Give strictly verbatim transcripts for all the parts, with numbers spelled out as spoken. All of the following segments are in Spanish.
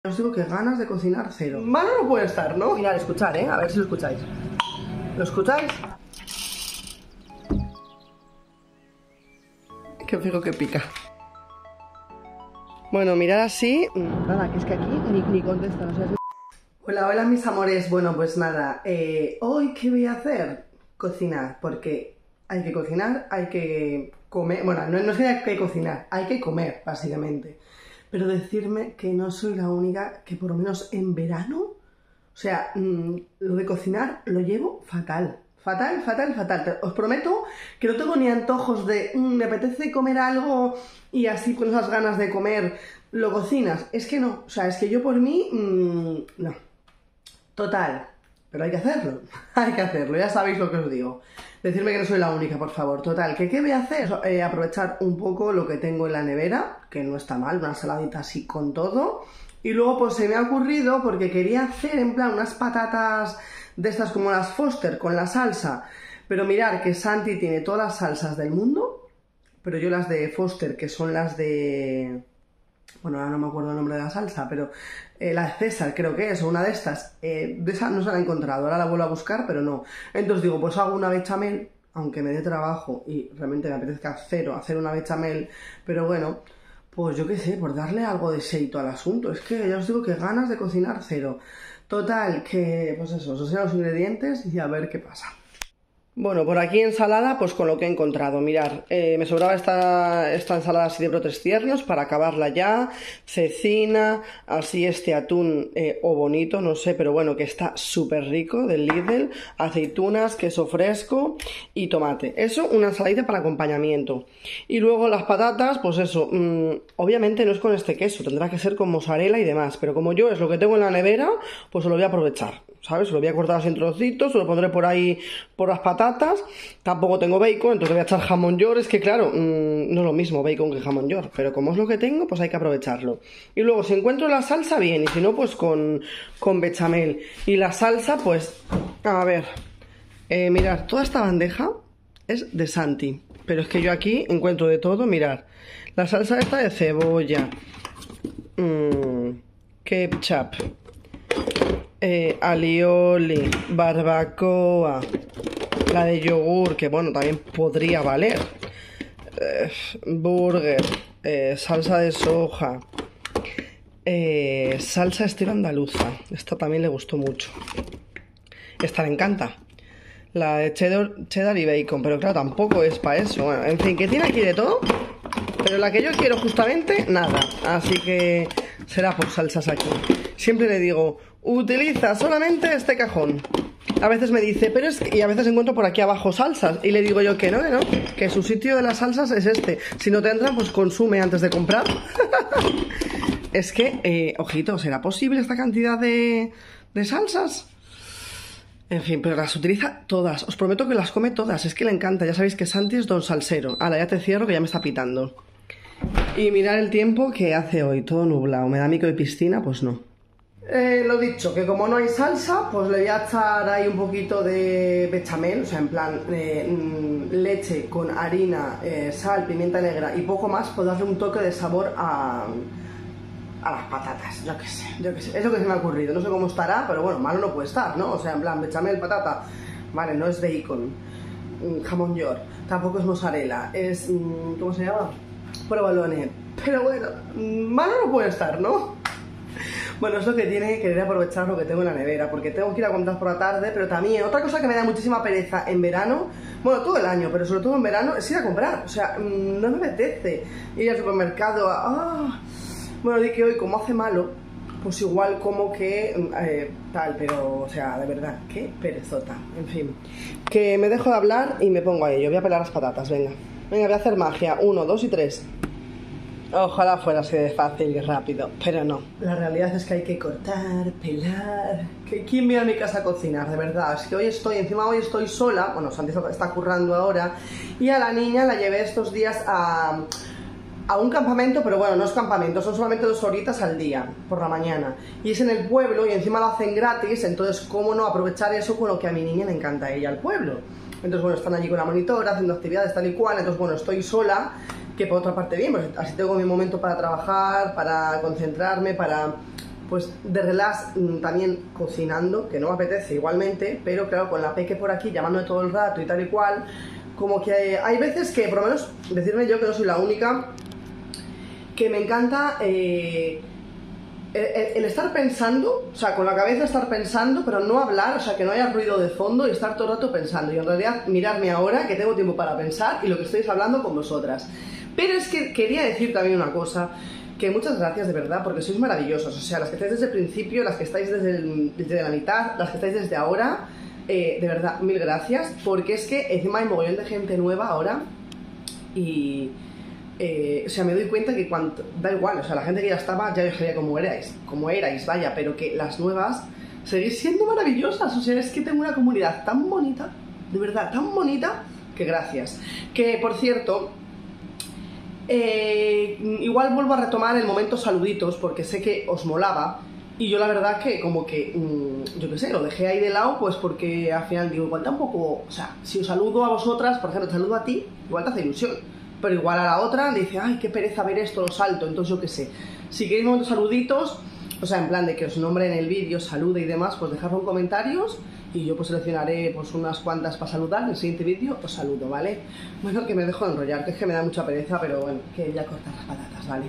Os digo que ganas de cocinar cero. Malo no puede estar, ¿no? Mirad, escuchad, ¿eh? A ver si lo escucháis. ¿Lo escucháis? Que os digo que pica. Bueno, mirad así. Nada, que es que aquí ni, ni contesta, no sé. Hola, hola mis amores. Bueno, pues nada. Eh, Hoy, ¿qué voy a hacer? Cocinar, porque hay que cocinar, hay que comer. Bueno, no, no es que hay que cocinar, hay que comer, básicamente. Pero decirme que no soy la única que por lo menos en verano, o sea, mmm, lo de cocinar lo llevo fatal. Fatal, fatal, fatal. Os prometo que no tengo ni antojos de mmm, me apetece comer algo y así con esas ganas de comer lo cocinas. Es que no, o sea, es que yo por mí, mmm, no. Total. Pero hay que hacerlo, hay que hacerlo, ya sabéis lo que os digo. Decirme que no soy la única, por favor. Total, ¿que qué voy a hacer? Eh, aprovechar un poco lo que tengo en la nevera, que no está mal, una saladita así con todo. Y luego pues se me ha ocurrido, porque quería hacer en plan unas patatas de estas como las Foster con la salsa. Pero mirad que Santi tiene todas las salsas del mundo, pero yo las de Foster, que son las de... Bueno, ahora no me acuerdo el nombre de la salsa, pero eh, la de César creo que es, o una de estas, eh, de esa no se la he encontrado, ahora la vuelvo a buscar, pero no. Entonces digo, pues hago una bechamel, aunque me dé trabajo y realmente me apetezca cero hacer una bechamel, pero bueno, pues yo qué sé, por darle algo de seito al asunto. Es que ya os digo que ganas de cocinar cero. Total, que pues eso, os enseño los ingredientes y a ver qué pasa. Bueno, por aquí ensalada, pues con lo que he encontrado. Mirad, eh, me sobraba esta, esta ensalada así de brotes tiernos para acabarla ya. Cecina, así este atún eh, o bonito, no sé, pero bueno, que está súper rico, del Lidl. Aceitunas, queso fresco y tomate. Eso, una ensaladita para acompañamiento. Y luego las patatas, pues eso, mmm, obviamente no es con este queso, tendrá que ser con mozzarella y demás. Pero como yo es lo que tengo en la nevera, pues se lo voy a aprovechar, ¿sabes? Se lo voy a cortar así en trocitos, se lo pondré por ahí por las patatas. Tampoco tengo bacon, entonces voy a echar jamón york. Es que claro, mmm, no es lo mismo bacon que jamón york, pero como es lo que tengo, pues hay que aprovecharlo. Y luego si encuentro la salsa, bien, y si no, pues con, con bechamel. Y la salsa, pues, a ver, eh, mirad, toda esta bandeja es de Santi, pero es que yo aquí encuentro de todo. Mirad, la salsa esta de cebolla, mmm, ketchup, eh, alioli, barbacoa, la de yogur, que bueno, también podría valer, eh, burger, eh, salsa de soja, eh, salsa estilo andaluza, esta también le gustó mucho, esta le encanta, la de cheddar, cheddar y bacon, pero claro, tampoco es para eso. Bueno, en fin, que tiene aquí de todo, pero la que yo quiero justamente, nada, así que será por salsas aquí. Siempre le digo, utiliza solamente este cajón. A veces me dice, pero es que... Y a veces encuentro por aquí abajo salsas. Y le digo yo que no, que no, que su sitio de las salsas es este. Si no te entran, pues consume antes de comprar. Es que, eh, ojito, ¿será posible esta cantidad de, de salsas? En fin, pero las utiliza todas. Os prometo que las come todas. Es que le encanta. Ya sabéis que Santi es don salsero. Ahora ya te cierro, que ya me está pitando. Y mirad el tiempo que hace hoy. Todo nublado. ¿Me da mico de piscina? Pues no. Eh, lo dicho, que como no hay salsa, pues le voy a echar ahí un poquito de bechamel, o sea, en plan eh, leche con harina, eh, sal, pimienta negra y poco más, pues darle un toque de sabor a, a las patatas, yo qué sé, yo qué sé, es lo que se me ha ocurrido, no sé cómo estará, pero bueno, malo no puede estar, ¿no? O sea, en plan bechamel, patata, vale, no es bacon, jamón york, tampoco es mozzarella, es, ¿cómo se llama? Provolone, pero bueno, malo no puede estar, ¿no? Bueno, es lo que tiene que querer aprovechar lo que tengo en la nevera, porque tengo que ir a comprar por la tarde, pero también otra cosa que me da muchísima pereza en verano, bueno, todo el año, pero sobre todo en verano, es ir a comprar. O sea, no me apetece ir al supermercado a... Ah. Bueno, di que hoy, como hace malo, pues igual como que eh, tal, pero, o sea, de verdad, qué perezota. En fin, que me dejo de hablar y me pongo a ello. Voy a pelar las patatas, venga. Venga, voy a hacer magia. Uno, dos y tres. Ojalá fuera así de fácil y rápido, pero no. La realidad es que hay que cortar, pelar... ¿Que ¿Quién viene a mi casa a cocinar? De verdad, es que hoy estoy, encima hoy estoy sola, bueno, Santi está currando ahora, y a la niña la llevé estos días a, a un campamento, pero bueno, no es campamento, son solamente dos horitas al día, por la mañana. Y es en el pueblo, y encima lo hacen gratis, entonces cómo no aprovechar eso con lo que a mi niña le encanta a ella, el pueblo. Entonces bueno, están allí con la monitora, haciendo actividades tal y cual, entonces bueno, estoy sola... Que por otra parte bien, pues así tengo mi momento para trabajar, para concentrarme, para pues de relax, también cocinando, que no me apetece igualmente, pero claro, con la peque por aquí llamándome todo el rato y tal y cual, como que hay, hay veces que, por lo menos, decirme yo que no soy la única, que me encanta eh, el, el estar pensando, o sea, con la cabeza estar pensando, pero no hablar, o sea, que no haya ruido de fondo y estar todo el rato pensando, y en realidad mirarme ahora, que tengo tiempo para pensar, y lo que estoy hablando con vosotras. Pero es que quería decir también una cosa, que muchas gracias de verdad, porque sois maravillosos, o sea, las que estáis desde el principio, las que estáis desde, el, desde la mitad, las que estáis desde ahora, eh, de verdad, mil gracias, porque es que encima hay mogollón de gente nueva ahora, y, eh, o sea, me doy cuenta que cuando, da igual, o sea, la gente que ya estaba, ya yo sabía cómo erais, cómo erais, vaya, pero que las nuevas seguís siendo maravillosas, o sea, es que tengo una comunidad tan bonita, de verdad, tan bonita, que gracias. Que, por cierto, Eh, igual vuelvo a retomar el momento saluditos porque sé que os molaba y yo la verdad que como que, mmm, yo qué sé, lo dejé ahí de lado pues porque al final digo, igual tampoco, o sea, si os saludo a vosotras, por ejemplo, te saludo a ti, igual te hace ilusión, pero igual a la otra le dice, ay, qué pereza ver esto, lo salto, entonces yo qué sé. Si queréis momentos saluditos, o sea, en plan de que os nombre en el vídeo, salude y demás, pues dejadlo en comentarios y yo pues seleccionaré pues unas cuantas para saludar. En el siguiente vídeo os saludo, ¿vale? Bueno, que me dejo de enrollar, que es que me da mucha pereza, pero bueno, que voy a cortar las patatas, ¿vale?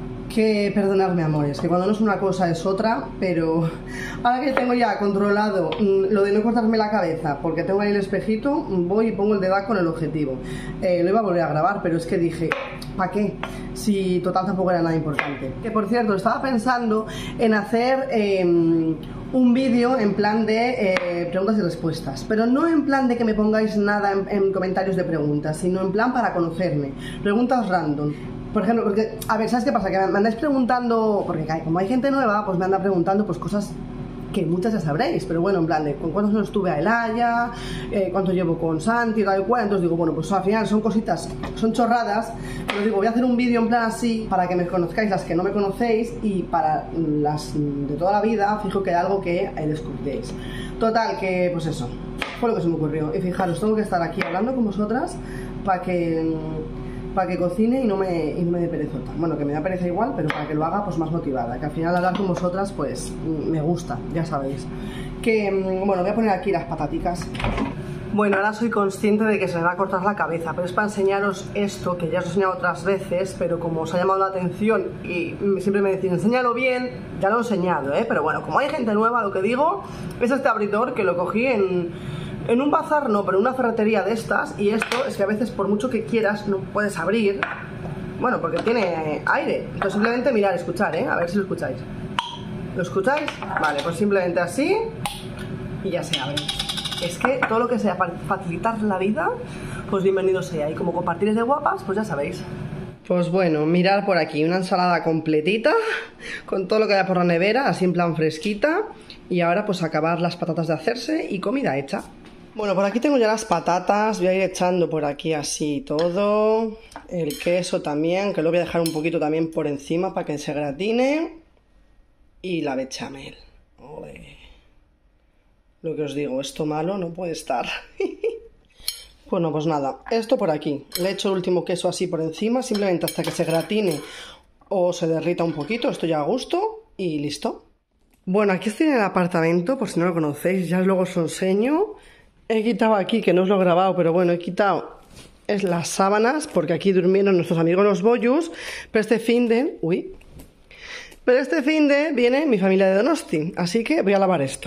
Que perdonadme, amores, que cuando no es una cosa es otra, pero ahora que tengo ya controlado mmm, lo de no cortarme la cabeza, porque tengo ahí el espejito, voy y pongo el dedazo con el objetivo. Eh, lo iba a volver a grabar, pero es que dije, ¿para qué? Si total tampoco era nada importante. Que por cierto, estaba pensando en hacer eh, un vídeo en plan de eh, preguntas y respuestas, pero no en plan de que me pongáis nada en, en comentarios de preguntas, sino en plan para conocerme, preguntas random. Por ejemplo, porque, a ver, ¿sabes qué pasa? Que me andáis preguntando, porque como hay gente nueva, pues me anda preguntando pues cosas que muchas ya sabréis, pero bueno, en plan de con cuántos años estuve a Elaya, eh, cuánto llevo con Santi, tal y cual, entonces digo, bueno, pues al final son cositas, son chorradas, pero digo, voy a hacer un vídeo en plan así, para que me conozcáis las que no me conocéis, y para las de toda la vida, fijo que hay algo que descubréis. Total, que pues eso, fue lo que se me ocurrió, y fijaros, tengo que estar aquí hablando con vosotras, para que... para que cocine y no me, y no me dé perezota. Bueno, que me da pereza igual, pero para que lo haga pues más motivada, que al final hablar con vosotras pues me gusta, ya sabéis. Que, bueno, voy a poner aquí las pataticas. Bueno, ahora soy consciente de que se me va a cortar la cabeza, pero es para enseñaros esto, que ya os he enseñado otras veces, pero como os ha llamado la atención y siempre me decís, enséñalo bien, ya lo he enseñado, ¿eh? Pero bueno, como hay gente nueva, lo que digo es este abridor que lo cogí en... En un bazar no, pero en una ferretería de estas. Y esto es que a veces por mucho que quieras no puedes abrir. Bueno, porque tiene aire. Entonces simplemente mirar, escuchar, ¿eh? A ver si lo escucháis. ¿Lo escucháis? Vale, pues simplemente así y ya se abre. Es que todo lo que sea para facilitar la vida, pues bienvenido sea. Y como compartires de guapas, pues ya sabéis. Pues bueno, mirar por aquí una ensalada completita con todo lo que haya por la nevera, así en plan fresquita. Y ahora pues acabar las patatas de hacerse y comida hecha. Bueno, por aquí tengo ya las patatas, voy a ir echando por aquí así todo, el queso también, que lo voy a dejar un poquito también por encima para que se gratine, y la bechamel. Ole. Lo que os digo, esto malo no puede estar. Bueno, pues nada, esto por aquí, le echo el último queso así por encima, simplemente hasta que se gratine o se derrita un poquito, esto ya a gusto, y listo. Bueno, aquí estoy en el apartamento, por si no lo conocéis, ya luego os lo enseño. He quitado aquí, que no os lo he grabado, pero bueno, he quitado es las sábanas, porque aquí durmieron nuestros amigos los Boyus, pero este finde, uy, pero este finde viene mi familia de Donosti, así que voy a lavar esto.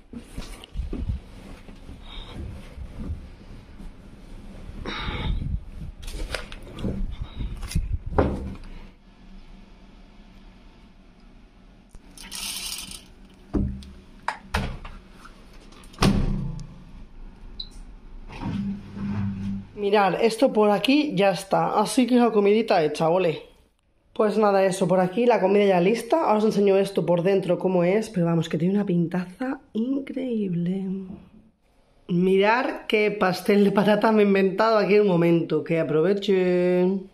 Mirad, esto por aquí ya está, así que la comidita hecha, ole. Pues nada, eso, por aquí la comida ya lista. Ahora os enseño esto por dentro cómo es, pero vamos, que tiene una pintaza increíble. Mirad qué pastel de patata me he inventado aquí en un momento, que aprovechen.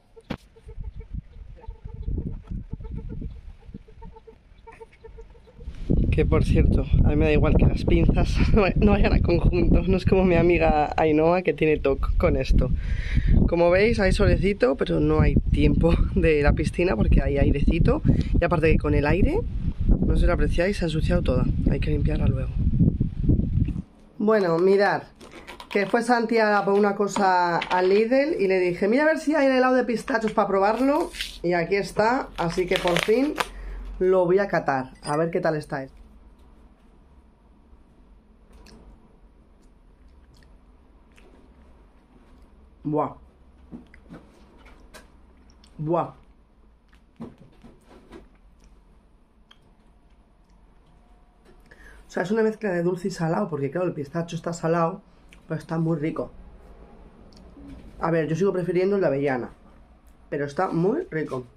Que por cierto, a mí me da igual que las pinzas no vayan a conjunto, no es como mi amiga Ainhoa que tiene toque con esto. Como veis hay solecito, pero no hay tiempo de la piscina porque hay airecito, y aparte que con el aire, no No sé si lo apreciáis, se ha ensuciado toda. Hay que limpiarla luego. Bueno, mirad. Que fue Santi a por una cosa al Lidl y le dije, mira a ver si hay helado de pistachos para probarlo. Y aquí está, así que por fin lo voy a catar. A ver qué tal está esto. Buah. Buah. O sea, es una mezcla de dulce y salado, porque claro, el pistacho está salado, pero está muy rico. A ver, yo sigo prefiriendo el de avellana, pero está muy rico.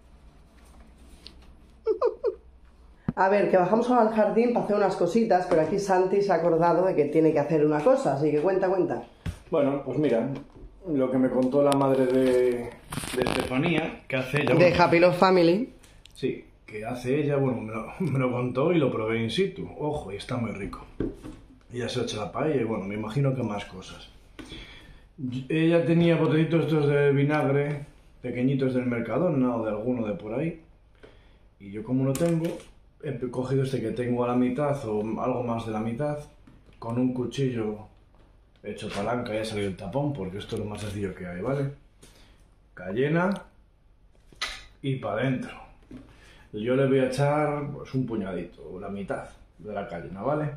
A ver, que bajamos ahora al jardín para hacer unas cositas, pero aquí Santi se ha acordado de que tiene que hacer una cosa, así que cuenta, cuenta. Bueno, pues mira, lo que me contó la madre de, de Estefanía, que hace ella... De bueno, Happy Love Family. Sí, que hace ella, bueno, me lo, me lo contó y lo probé in situ. Ojo, y está muy rico. Y ya se ha hecho la paella y bueno, me imagino que más cosas. Ella tenía botecitos estos de vinagre, pequeñitos del Mercadona o de alguno de por ahí. Y yo como no tengo, he cogido este que tengo a la mitad o algo más de la mitad, con un cuchillo hecho palanca y ha salido el tapón, porque esto es lo más sencillo que hay, ¿vale? Cayena y para adentro. Yo le voy a echar pues un puñadito, la mitad de la cayena, ¿vale?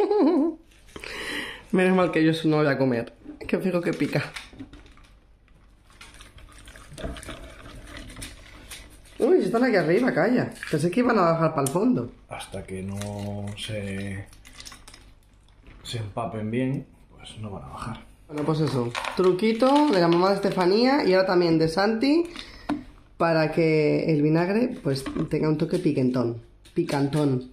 Menos mal que yo eso no lo voy a comer, que fijo que pica. Uy, están aquí arriba, calla. Pensé que iban a bajar para el fondo. Hasta que no se, se empapen bien, pues no van a bajar. Bueno, pues eso, truquito de la mamá de Estefanía y ahora también de Santi para que el vinagre pues tenga un toque piquentón, picantón.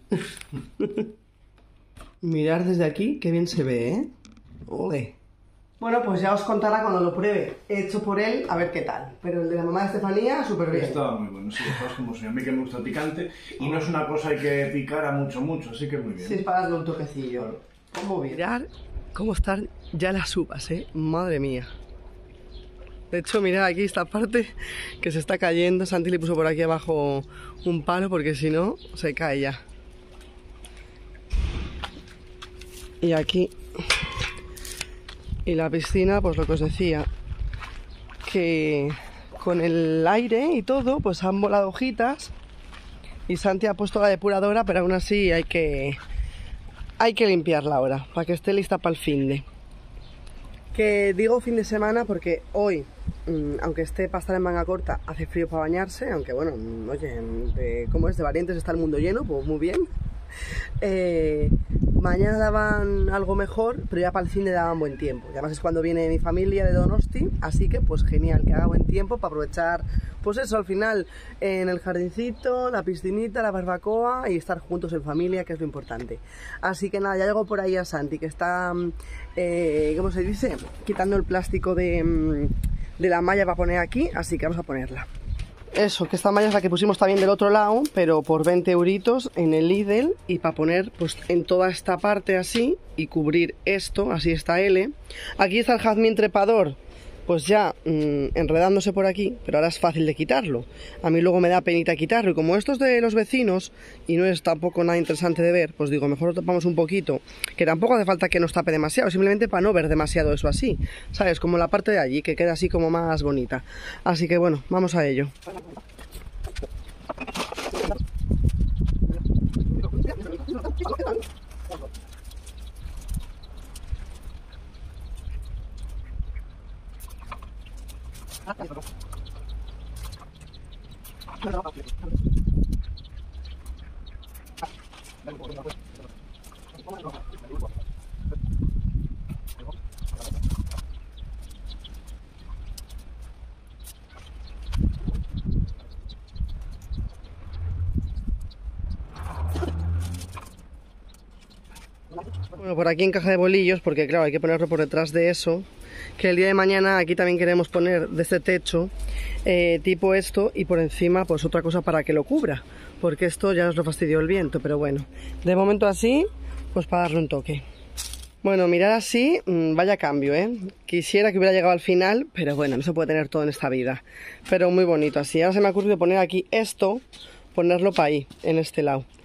Mirad desde aquí, qué bien se ve, ¿eh? Ole. Bueno, pues ya os contará cuando lo pruebe, hecho por él, a ver qué tal. Pero el de la mamá de Estefanía, súper bien. Está muy bueno, sí, es como soy. A mí que me gusta el picante y no es una cosa hay que picar a mucho, mucho, así que muy bien. Sí, es para darle un toquecillo. ¿Cómo bien? Mirad cómo están ya las uvas, ¿eh? Madre mía. De hecho, mirad aquí esta parte que se está cayendo. Santi le puso por aquí abajo un palo porque si no, se cae ya. Y aquí... Y la piscina, pues lo que os decía, que con el aire y todo, pues han volado hojitas y Santi ha puesto la depuradora, pero aún así hay que, hay que limpiarla ahora, para que esté lista para el finde. Que digo fin de semana porque hoy, aunque esté para estar en manga corta, hace frío para bañarse, aunque bueno, oye, de, ¿cómo es? De valientes está el mundo lleno, pues muy bien. Eh, mañana daban algo mejor, pero ya para el cine daban buen tiempo. Y además es cuando viene mi familia de Donosti, así que pues genial, que haga buen tiempo para aprovechar, pues eso, al final en el jardincito, la piscinita, la barbacoa y estar juntos en familia, que es lo importante. Así que nada, ya llego por ahí a Santi, que está, eh, ¿cómo se dice? Quitando el plástico de, de la malla para poner aquí, así que vamos a ponerla. Eso, que esta malla es la que pusimos también del otro lado, pero por veinte euritos en el Lidl y para poner pues en toda esta parte así y cubrir esto, así está L. Aquí está el jazmín trepador, pues ya mmm, enredándose por aquí, pero ahora es fácil de quitarlo. A mí luego me da penita quitarlo y como esto es de los vecinos y no es tampoco nada interesante de ver, pues digo, mejor lo tapamos un poquito, que tampoco hace falta que nos tape demasiado, simplemente para no ver demasiado eso así, ¿sabes? Como la parte de allí, que queda así como más bonita. Así que bueno, vamos a ello. Bueno, por aquí en caja de bolillos, porque claro, hay que ponerlo por detrás de eso, que el día de mañana aquí también queremos poner de este techo eh, tipo esto y por encima pues otra cosa para que lo cubra, porque esto ya nos lo fastidió el viento, pero bueno, de momento así, pues para darle un toque. Bueno, mirad así, vaya cambio, ¿eh? Quisiera que hubiera llegado al final, pero bueno, no se puede tener todo en esta vida, pero muy bonito así. Ahora se me ha ocurrido poner aquí esto, ponerlo para ahí, en este lado.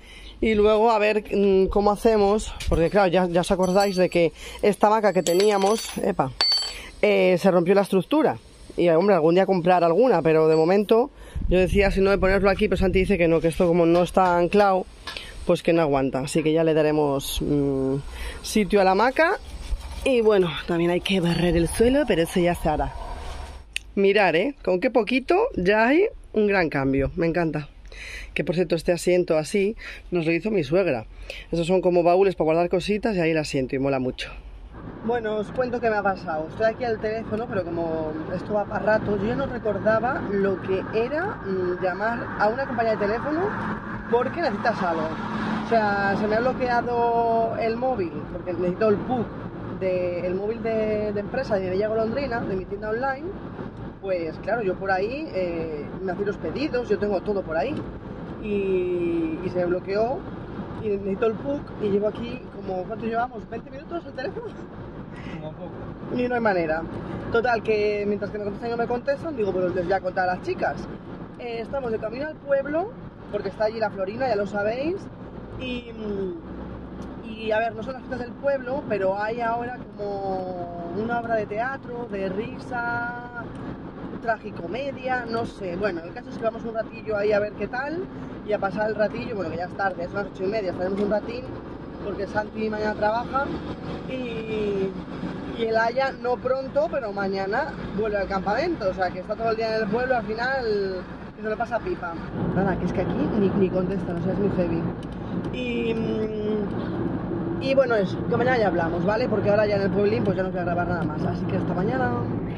Y luego a ver mmm, cómo hacemos, porque claro, ya, ya os acordáis de que esta hamaca que teníamos, epa, eh, se rompió la estructura. Y hombre, algún día comprar alguna, pero de momento yo decía si no de ponerlo aquí, pero Santi dice que no, que esto como no está anclado, pues que no aguanta. Así que ya le daremos mmm, sitio a la hamaca. Y bueno, también hay que barrer el suelo, pero eso ya se hará. Mirar, ¿eh? Con qué poquito ya hay un gran cambio, me encanta. Que por cierto, este asiento así nos lo hizo mi suegra. Esos son como baúles para guardar cositas y ahí el asiento y mola mucho. Bueno, os cuento qué me ha pasado. Estoy aquí al teléfono, pero como esto va para rato, yo no recordaba lo que era mmm, llamar a una compañía de teléfono porque necesitas algo. O sea, se me ha bloqueado el móvil porque necesito el P U C del móvil de, de empresa de Villa Golondrina, de mi tienda online. Pues claro, yo por ahí eh, me hacía los pedidos, yo tengo todo por ahí. Y, y se me bloqueó y necesito el P U C y llevo aquí como, ¿cuánto llevamos? ¿veinte minutos el teléfono? Como poco. Y no hay manera. Total, que mientras que me contestan y no me contestan, digo, pues les voy a contar a las chicas. Eh, estamos de camino al pueblo, porque está allí la Florina, ya lo sabéis. Y, y a ver, no son las fiestas del pueblo, pero hay ahora como una obra de teatro, de risa, tragicomedia, no sé. Bueno, el caso es que vamos un ratillo ahí a ver qué tal y a pasar el ratillo, bueno, que ya es tarde, es las ocho y media, estaremos un ratín porque Santi mañana trabaja y, y el Aya no pronto, pero mañana vuelve al campamento, o sea que está todo el día en el pueblo, al final que se lo pasa pipa. Nada, que es que aquí ni, ni contestan, o sea, es muy heavy. Y, y bueno, eso, que mañana ya hablamos, ¿vale? Porque ahora ya en el pueblín pues ya no voy a grabar nada más, así que hasta mañana.